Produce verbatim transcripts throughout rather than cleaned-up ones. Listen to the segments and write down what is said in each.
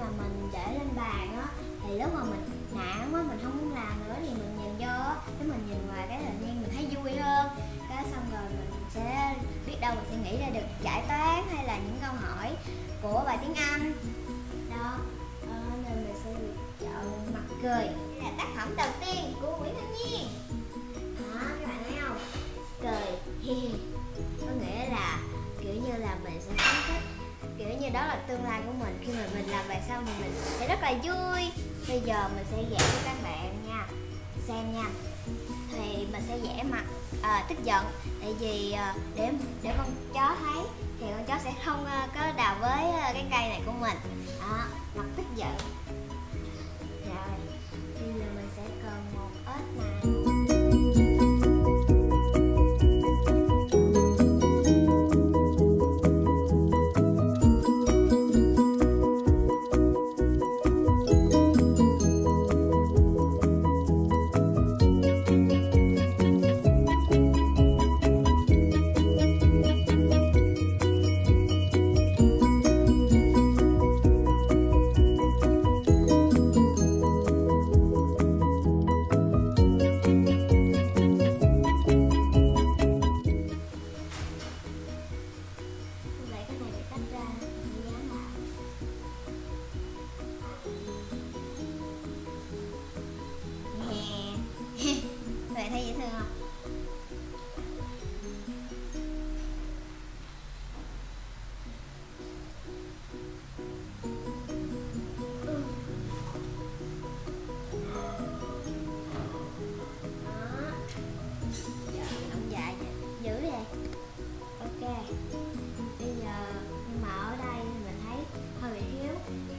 mình để lên bàn á, thì lúc mà mình nản quá, mình không muốn làm nữa thì mình nhìn vô á, cái mình nhìn ngoài cái tự nhiên mình thấy vui hơn. Cái xong rồi mình sẽ biết đâu mình sẽ nghĩ ra được giải toán hay là những câu hỏi của bài tiếng Anh đó. Ờ, nên mình sẽ chọn Mặt Cười. Đây là tác phẩm đầu tiên của Nguyễn Thanh Nhiên. Đó, các bạn thấy không? Cười hi, có nghĩa là kiểu như là mình sẽ phấn khích, kiểu như đó là tương lai của mình. Khi mà mình làm bài xong thì mình sẽ rất là vui. Bây giờ mình sẽ vẽ cho các bạn nha, xem nha. Thì mình sẽ vẽ mặt à, tức giận, tại vì à, để để con chó thấy thì con chó sẽ không à, có đào với à, cái cây này của mình. Đó, mặt tức giận. Rồi, bây giờ mình sẽ cần một ếch này. Bạn thấy dễ thương không? Ừ. Đó. Giờ ông dài giữ đi. Ok. Bây giờ nhưng mà ở đây mình thấy hơi bị thiếu.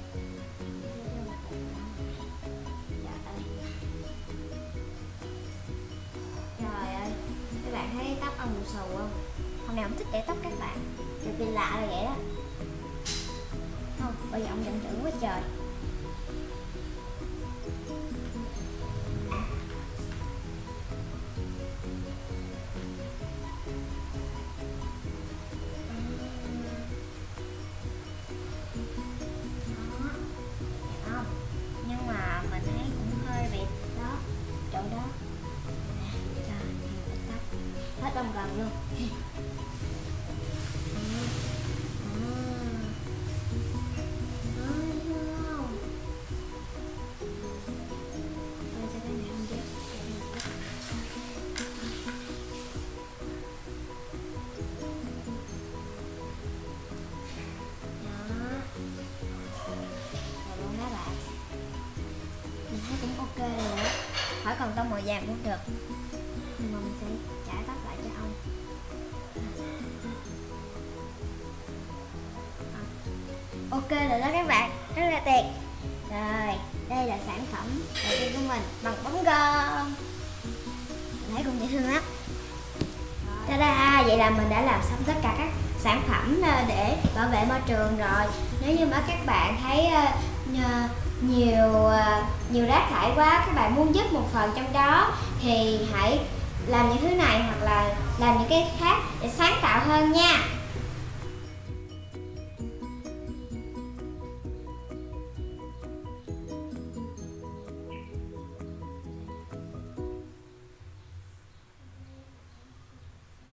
Trời ơi, các bạn thấy tóc ông bù xù không? Hôm nay ông thích để tóc các bạn, cực kỳ lạ là vậy đó. Không, bây giờ ông giận dữ quá trời. Đó, nhưng mà mình thấy cũng hơi bị đó, chỗ đó. Hết đông gần luôn. Mình thấy cũng ok rồi đó, khỏi cần tông màu vàng cũng được, nhưng mà mình sẽ chải tóc lại cho ông. Ok rồi đó các bạn, rất là tuyệt. Rồi, đây là sản phẩm đầu tiên của mình bằng bóng gom. Mình thấy cũng dễ thương lắm. Ta-da, vậy là mình đã làm xong tất cả các sản phẩm để bảo vệ môi trường rồi. Nếu như mà các bạn thấy nhiều nhiều rác thải quá, các bạn muốn giúp một phần trong đó thì hãy làm những thứ này hoặc là làm những cái khác để sáng tạo hơn nha.